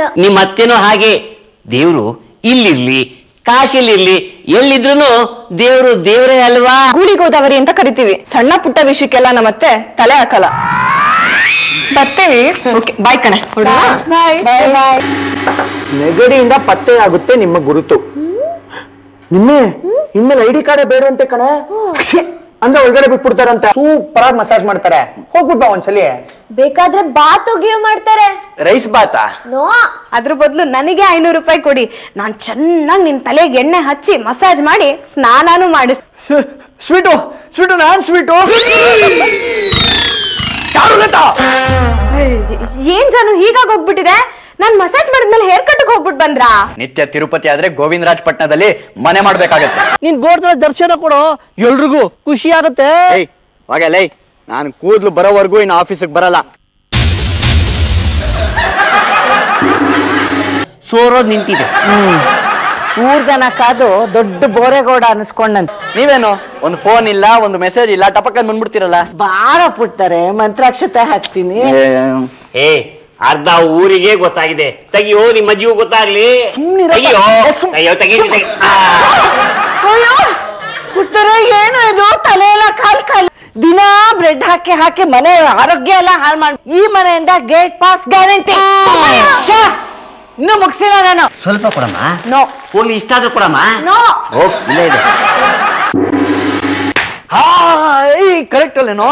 ನಿಮ್ಮ ಅತ್ತೆನೂ ಹಾಗೆ. ದೇವ್ರು ಇಲ್ಲಿರ್ಲಿ ಕಾಶಿಲಿರ್ಲಿ ಎಲ್ಲಿದ್ರು ದೇವ್ರು ದೇವ್ರೇ ಅಲ್ವಾ. ಗೂಳಿ ಗೋದಾವರಿ ಅಂತ ಕರಿತೀವಿ. ಸಣ್ಣ ಪುಟ್ಟ ವಿಷಯಕ್ಕೆಲ್ಲ ನಮ್ಮತ್ತೆ ತಲೆ ಹಾಕಲ್ಲ. ಬರ್ತೇವಿ. ಓಕೆ ಬಾಯ್ ಕಣೆ. ನೆಗಡಿಯಿಂದ ಪತ್ತೆ ಆಗುತ್ತೆ ನಿಮ್ಮ ಗುರುತು. ಇನ್ಮೇಲೆ ಐಡಿ ಕಾರ್ಡ್ ಬೇಡ ಅಂತೆ ಕಣೆ ಅಂದ್ರೆ ಒಳಗಡೆ ಬಿಟ್ಬಿಡ್ತಾರಂತೆ. ಸೂಪರ್ ಆಗಿ ಮಸಾಜ್ ಮಾಡ್ತಾರೆ. ಹೋಗ್ಬಿಟ್ಟ ಒಂದ್ಸಲಿ. ಬೇಕಾದ್ರೆ ಬಾತ್ ಒಗಿಯೋ ಮಾಡ್ತಾರೆ. ರೈಸ್ ಬಾತಾ? ನೋ, ಅದ್ರ ಬದಲು ನನಗೆ 500 ರೂಪಾಯಿ ಕೊಡಿ. ನಾನ್ ಚೆನ್ನಾಗಿ ನಿಮ್ ತಲೆಗೆ ಎಣ್ಣೆ ಹಚ್ಚಿ ಮಸಾಜ್ ಮಾಡಿ ಸ್ನಾನಾನು ಮಾಡಿ. Sweet sweet non sweet. ಏನ್ ಜಾನು ಹೀಗಾಗಿ ಹೋಗ್ಬಿಟ್ಟಿದೆ? ನಾನ್ ಮಸಾಜ್ ಮಾಡಿದ್ಮೇಲೆ ಹೇರ್ ಕಟ್ ಹೋಗ್ಬಿಟ್ಟು ಬಂದ್ರಾ? ನಿತ್ಯ ತಿರುಪತಿ ಆದ್ರೆ ಗೋವಿಂದರಾಜ್ ಪಟ್ಟಣದಲ್ಲಿ ಮನೆ ಮಾಡ್ಬೇಕಾಗತ್ತೆ. ನೀನ್ ಗೋಡ್ರ ದರ್ಶನ ಕೊಡು, ಎಲ್ರಿಗೂ ಖುಷಿ ಆಗತ್ತೆ. ಹಾಗಲ್ಲ, ನಾನು ಕೂದ್ಲು ಬರೋವರೆಗೂ ಇನ್ನು ಆಫೀಸಿಗೆ ಬರಲ್ಲ. ಸೋರೋದ್ ನಿಂತಿದೆ. ಊರ್ದನ ಕಾದು ದೊಡ್ಡ ಬೋರೆಗೌಡ ಅನ್ಸ್ಕೊಂಡಂತ. ನೀವೇನು ಒಂದು ಫೋನ್ ಇಲ್ಲ, ಒಂದು ಮೆಸೇಜ್ ಇಲ್ಲ, ಟಪಕ್ಕ ಬಂದ್ಬಿಡ್ತೀರಲ್ಲ. ಬಾಳ ಪುಟ್ತಾರೆ, ಮಂತ್ರಾಕ್ಷತೆ ಹಾಕ್ತೀನಿ. ಅರ್ಧ ಊರಿಗೆ ಗೊತ್ತಾಗಿದೆ. ತೆಗಿಯೋ, ನಿಮ್ಮ ಅಜ್ಜಿಗೂ ಗೊತ್ತಾಗ್ಲಿ. ಪುಟ್ಟರೆ ಏನು ಇದು? ತಲೆ ಎಲ್ಲ ಕಾಲ್ ದಿನಾ ಬ್ರೆಡ್ ಹಾಕಿ ಹಾಕಿ ಮನೆ ಆರೋಗ್ಯ ಎಲ್ಲ ಹಾಳು ಮಾಡಿ. ಈ ಮನೆಯಿಂದ ಗೇಟ್ ಪಾಸ್ ಗ್ಯಾರಂಟಿ. ಇನ್ನು ಮುಗಿಸಿಲ್ಲ ನಾನು. ಸ್ವಲ್ಪ ಕೊಡಮ್ಮ. ನೋ. ಹೋಗ್ಲಿ, ಇಷ್ಟ ಆದ್ರೂ ಕೊಡಮ್ಮ. ನೋ. ಇಲ್ಲೇ ಇದೆ. ಕರೆಕ್ಟ್ ಅಲ್ಲೇನೋ?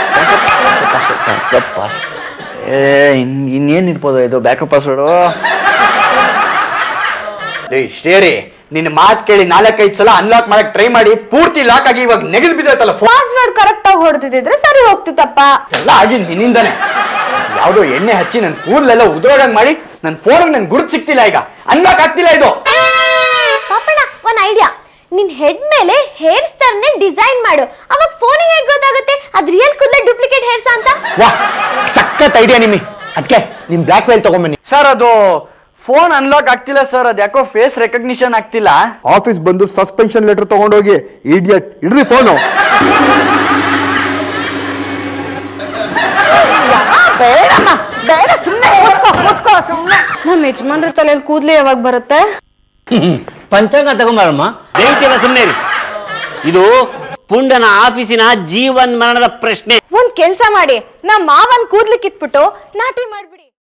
ಇನ್ನೇನ್ ಇರ್ಬೋದು ಇದು ಬ್ಯಾಕಪ್ ಪಾಸ್ವರ್ಡು? ಸೇರಿ ನಿನ್ನ ಮಾತ್ ಕೇಳಿ 4-5 ಸಲ ಅನ್ಲಾಕ್ ಮಾಡಕ್ ಟ್ರೈ ಮಾಡಿ ಪೂರ್ತಿ ಲಾಕ್ ಆಗಿ ಇವಾಗ ನೆಗೆದು ಬಿದ್ದೈತಲ್ಲ. ಪಾಸ್ವರ್ಡ್ ಕರೆಕ್ಟ್ ಆಗಿ ಹೊಡೆದಿದ್ರೆ ಸರಿ ಹೋಗ್ತಿತ್ತಪ್ಪ. ಎಲ್ಲ ಆಗಿ ನಿನ್ನಿಂದಾನೆ. ಯಾವ್ದೋ ಎಣ್ಣೆ ಹಚ್ಚಿ ನನ್ ಕೂದಲೆಲ್ಲ ಉದ್ರೋಗಂಗ್ ಮಾಡಿ ನನ್ ಫೋನ್ ನನ್ ಗುರುತ್ ಸಿಕ್ತಿಲ್ಲ. ಈಗ ಅನ್ಲಾಕ್ ಆಗ್ತಿಲ್ಲ ಇದು. ಪಾಪಣ್ಣ, ಒಂದ್ ಐಡಿಯಾ. ನಿನ್ ಹೆಡ್ ಮೇಲೆ ಹೇರ್ ಸ್ಟೈಲ್ ನೇ ಡಿಸೈನ್ ಮಾಡು. ಅವಾಗ ಫೋನಿಗೆ ಹೇಗೆ ಗೊತ್ತಾಗುತ್ತೆ ಅದ್ ರಿಯಲ್ ಕೂದಲೇ ಡೂಪ್ಲಿಕೇಟ್ ಹೇರ್ಸ್ ಅಂತ? ವಾ, ಸಖತ್ ಐಡಿಯಾ ನಿಮ್ಮಿ. ಅದಕ್ಕೆ ನಿಮ್ ಬ್ಲಾಕ್ ಮೇಲ್ ತಗೊಂಬನ್ನಿ. ಸರ್, ಅದು ಫೋನ್ ಅನ್ಲಾಕ್ ಆಗ್ತಿಲ್ಲ ಸರ್. ಅದು ಯಾಕೋ ಫೇಸ್ ರೆಕಗ್ನಿಷನ್ ಆಗ್ತಿಲ್ಲ. ಆಫೀಸ್ ಬಂದು ಸಸ್ಪೆನ್ಷನ್ ಲೆಟರ್ ತಗೊಂಡೋಗಿ. ಇಡಿಯಟ್, ಇಡ್ರಿ ಫೋನು. ಬೇಡಮ್ಮ, ಬೇಡ, ಸುಮ್ಮನೆ ಕೂತ್ಕೋ ಸುಮ್ಮನೆ. ನಮ್ಮ ಯಜಮಾನ್ರ ತಲೆಯಲ್ಲಿ ಕೂದ್ಲಿ ಯಾವಾಗ ಬರುತ್ತೆ? ಪಂಚಾಂಗ ತಗೊಂಬಾರಮ್ಮ. ದಯವಿಟ್ಟು ಸುಮ್ಮನೆ ಇರಿ. ಇದು ಪುಂಡನ ಆಫೀಸಿನ ಜೀವನ್ ಮರಣದ ಪ್ರಶ್ನೆ. ಒಂದ್ ಕೆಲ್ಸ ಮಾಡಿ, ನಮ್ಮ ಮಾವನ್ ಕೂದ್ಲಿ ಕಿತ್ಬಿಟ್ಟು ನಾಟಿ ಮಾಡ್ಬಿಡಿ.